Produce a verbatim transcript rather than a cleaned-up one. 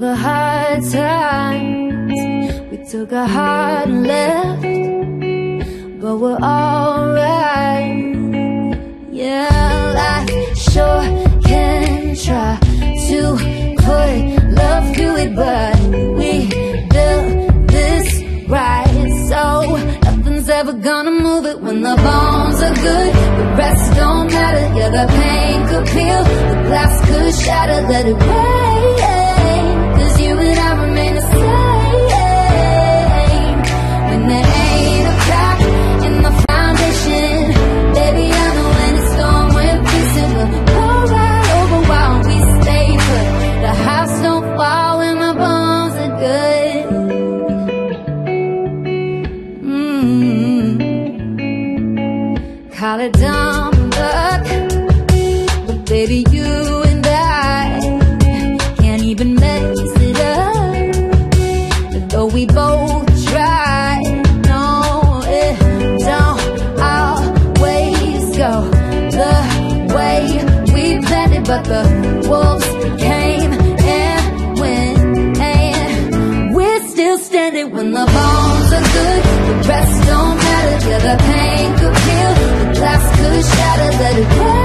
the hard times, we took a hard left, but we're alright. Yeah, life sure can try to put love through it, but we built this right, so nothing's ever gonna move it. When the bones are good, the rest don't matter. Yeah, the pain could peel, the glass could shatter. Let it rain, 'cause you and I remain the same. When there ain't a crack in the foundation, baby, I know when it's gone, we're fixing. We'll go right over while we stay put. The house don't fall when the bones are good. Mm-hmm. Call it dumb luck, but baby, you and I can't even mess it up. Though we both try, no, it don't always go the way we planned it. But the wolves came and went, and we're still standing. When the bones are good, the rest don't matter. Yeah, the pain could heal, the glass could shatter. Let it rain.